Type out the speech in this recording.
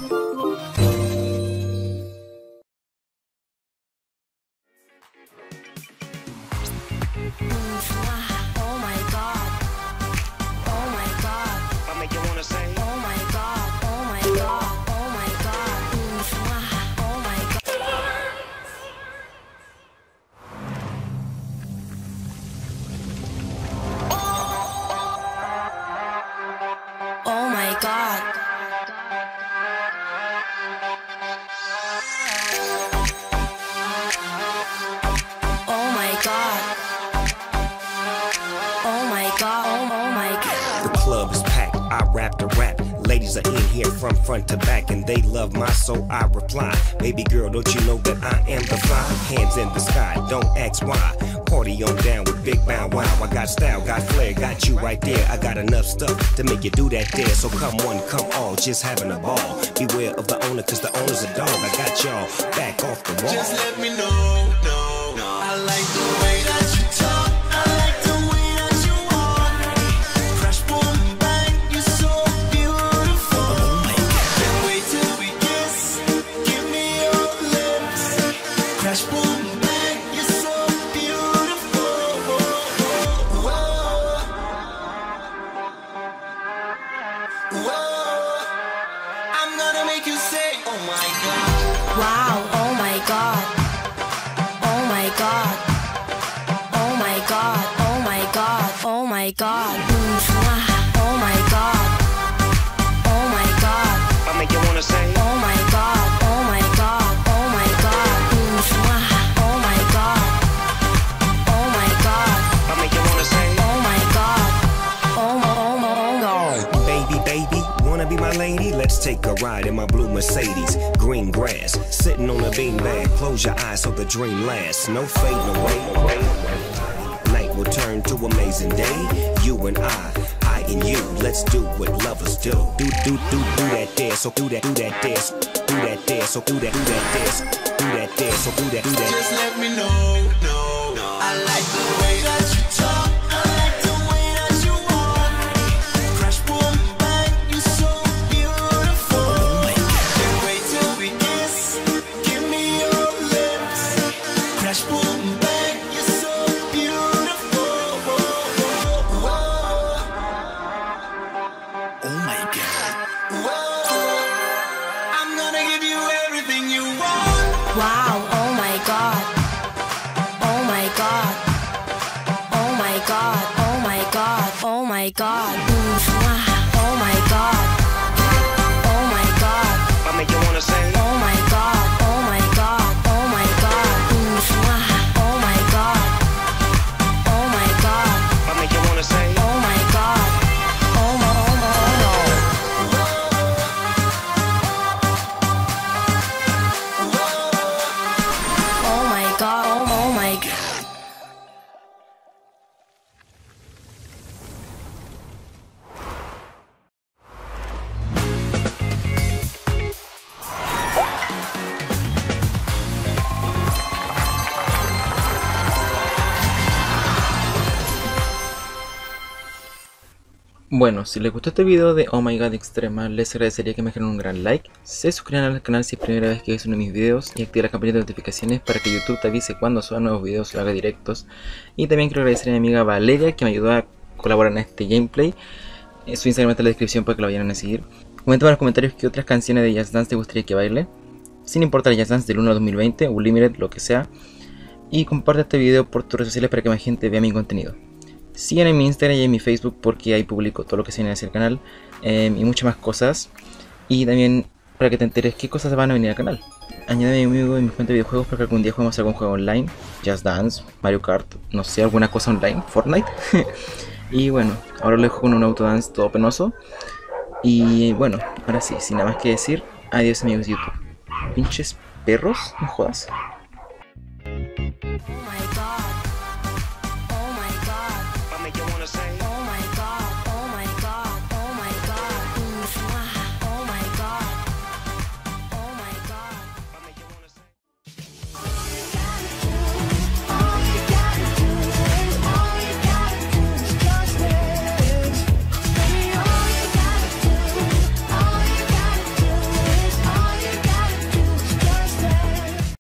Oh my god. Oh my god. I make you wanna say, Oh my god. Oh my god. Oh my god. Oh my god. Oh my god. Oh my god. Oh my god. Oh my god. the club is packed, I rap the rap. Ladies are in here from front to back and they love my so I reply. Baby girl, don't you know that I am the fly? Hands in the sky, don't ask why. Party on down with Big Bow Wow. I got style, got flair, got you right there. I got enough stuff to make you do that there. So come one, come all, just having a ball. Beware of the owner, cause the owner's a dog. I got y'all back off the wall. Just let me know, no. I like the way that you talk. I like the way that you walk. Crash, boom, bang, you're so beautiful. Oh my God. Can't wait till we kiss. Give me your lips. Crash, boom, bang, you're so beautiful. Whoa. Whoa. I'm gonna make you say, oh my God. Wow, oh my god. Oh my god. Oh my god. Oh my god. Oh my god. Oh my god. Oh my god. I make you wanna say, Oh my god. Oh my god. Oh my god. Oh my god. Oh my god. I make you wanna say, Oh my god. Oh my god. baby, baby, wanna be my lady? Let's take a ride in my blue Mercedes. Green grass, sitting on a beanbag. Close your eyes so the dream lasts. No fading away. Night will turn to amazing day. You and I and you. Let's do what lovers do. Do that dance. So do that dance. Do that dance. So do that dance. Do that dance. So do that. Just let me know, I like the way that you talk. I like the way that you walk. Crash, boom, bang, you're so beautiful. Oh my God. Can't wait till we kiss. Give me your lips. Crash, boom, bang, you're so beautiful. Whoa. Oh my God. Whoa. I'm gonna give you everything you want. Wow, oh my god. Oh my god. Oh my god. Oh my god. Oh my god. Oh my god. Oh my god. I make you wanna say, Oh my god. Oh my god. Oh my god. Oh my god. Oh my god. I make you wanna say, Oh my god. Oh my Oh my god. Oh my god. Bueno, si les gustó este video de Oh My God Extrema, les agradecería que me dejen un gran like, se suscriban al canal si es primera vez que ves uno de mis videos y activen la campanita de notificaciones para que YouTube te avise cuando suba nuevos videos o haga directos. Y también quiero agradecer a mi amiga Valeria que me ayudó a colaborar en este gameplay. Su Instagram está en la descripción para que lo vayan a seguir. Comenten en los comentarios qué otras canciones de Just Dance te gustaría que baile, sin importar Just Dance del 1 al 2020 o Limited, lo que sea. Y comparte este video por tus redes sociales para que más gente vea mi contenido. Sigan en mi Instagram y en mi Facebook porque ahí publico todo lo que se viene hacia el canal y muchas más cosas. Y también para que te enteres qué cosas van a venir al canal. Añádeme a mi amigo en mi cuenta de videojuegos para que algún día juguemos algún juego online. Just Dance, Mario Kart, no sé, alguna cosa online, Fortnite. Y bueno, ahora lo dejo con un autodance todo penoso. Y bueno, ahora sí, sin nada más que decir, adiós amigos de YouTube. Pinches perros, no jodas.